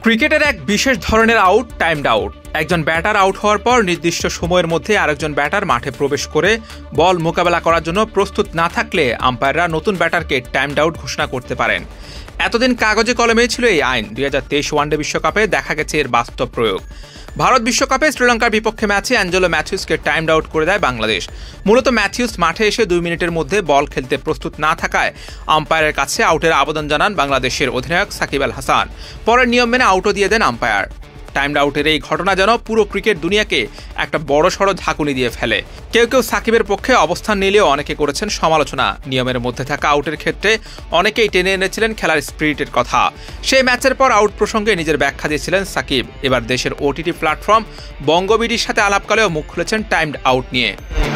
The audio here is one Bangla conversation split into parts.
ক্রিকেটের এক বিশেষ ধরনের আউট টাইমড আউট। একজন ব্যাটার আউট হওয়ার পর নির্দিষ্ট সময়ের মধ্যে আরেকজন ব্যাটার মাঠে প্রবেশ করে বল মোকাবেলা করার জন্য প্রস্তুত না থাকলে আম্পায়াররা নতুন ব্যাটারকে টাইমড আউট ঘোষণা করতে পারেন। এতদিন কাগজে কলমে ছিল এই আইন। 2023 ওয়ানডে বিশ্বকাপে দেখা গেছে এর বাস্তব প্রয়োগ। ভারত বিশ্বকাপে শ্রীলঙ্কার বিপক্ষে ম্যাচে অ্যাঞ্জেলো ম্যাথিউসকে টাইমড আউট করে দেয় বাংলাদেশ। মূলত ম্যাথিউস মাঠে এসে 2 মিনিটের মধ্যে বল খেলতে প্রস্তুত না থাকায় আম্পায়ারের কাছে আউটের আবেদন জানান বাংলাদেশের অধিনায়ক সাকিব আল হাসান। পরের নিয়ম মেনে আউটও দিয়ে দেন আম্পায়ার। টাইমড আউটের এই ঘটনা যেন পুরো ক্রিকেট দুনিয়াকে একটা বড়সড় ঝাঁকুনি দিয়ে ফেলে। কেউ কেউ সাকিবের পক্ষে অবস্থান নিলেও অনেকে করেছেন সমালোচনা। নিয়মের মধ্যে থাকা আউটের ক্ষেত্রে অনেকেই টেনে এনেছিলেন খেলার স্পিরিটের কথা। সেই ম্যাচের পর আউট প্রসঙ্গে নিজের ব্যাখ্যা দিয়েছিলেন সাকিব। এবার দেশের ওটিটি প্ল্যাটফর্ম বঙ্গবিডির সাথে আলাপকালেও মুখ খুলেছেন টাইমড আউট নিয়ে।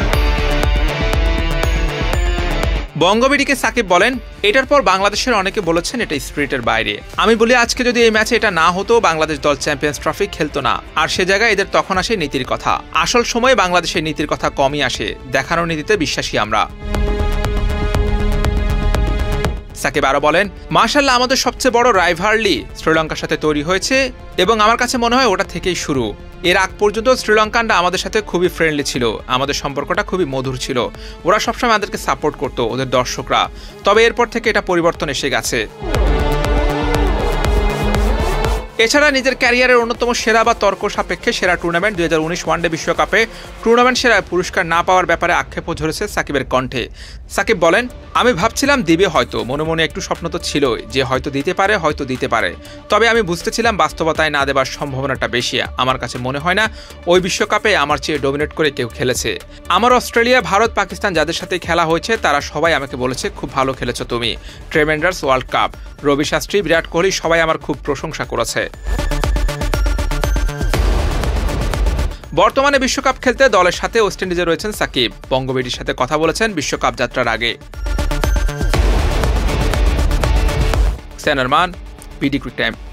বঙ্গবিডিকে সাকিব বলেন, এটার পর বাংলাদেশের অনেকে বলেছেন এটা স্পিরিটের বাইরে। আমি বলি, আজকে যদি এই ম্যাচে এটা না হতো বাংলাদেশ দল চ্যাম্পিয়ন্স ট্রফি খেলতো না। আর সে জায়গায় এদের তখন আসে নীতির কথা। আসল সময়ে বাংলাদেশের নীতির কথা কমই আসে। দেখানোর নীতিতে বিশ্বাসী আমরা। সাকিব আরো বলেন, মাশাআল্লাহ আমাদের সবচেয়ে বড় রাইভালরি শ্রীলঙ্কার সাথে তৈরি হয়েছে এবং আমার কাছে মনে হয় ওটা থেকেই শুরু। এর আগ পর্যন্ত শ্রীলঙ্কানরা আমাদের সাথে খুবই ফ্রেন্ডলি ছিল। আমাদের সম্পর্কটা খুবই মধুর ছিল। ওরা সবসময় আমাদেরকে সাপোর্ট করতো, ওদের দর্শকরা। তবে এরপর থেকে এটা পরিবর্তন এসে গেছে। এছাড়া নিজের ক্যারিয়ারের অন্যতম সেরা বা তর্ক সাপেক্ষে সেরা টুর্নামেন্ট 2019 ওয়ানডে বিশ্বকাপে টুর্নামেন্ট সেরায় পুরস্কার না পাওয়ার ব্যাপারে আক্ষেপও ঝরেছে সাকিবের কণ্ঠে। সাকিব বলেন, আমি ভাবছিলাম দিবে হয়তো, মনে মনে একটু স্বপ্ন তো ছিলই যে হয়তো দিতে পারে। তবে আমি বুঝতেছিলাম বাস্তবতায় না দেবার সম্ভাবনাটা বেশি। আমার কাছে মনে হয় না ওই বিশ্বকাপে আমার চেয়ে ডমিনেট করে কেউ খেলেছে। আমার অস্ট্রেলিয়া, ভারত, পাকিস্তান যাদের সাথে খেলা হয়েছে তারা সবাই আমাকে বলেছে খুব ভালো খেলেছো তুমি। Tremendous world cup, Ravi Shastri, Virat Kohli সবাই আমার খুব প্রশংসা করেছে। বর্তমানে বিশ্বকাপ খেলতে দলের সাথে ওয়েস্ট ইন্ডিজে রয়েছেন সাকিব। বঙ্গবিডির সাথে কথা বলেছেন বিশ্বকাপ যাত্রার আগে। সেনারমান, বিডি ক্রিক টাইম।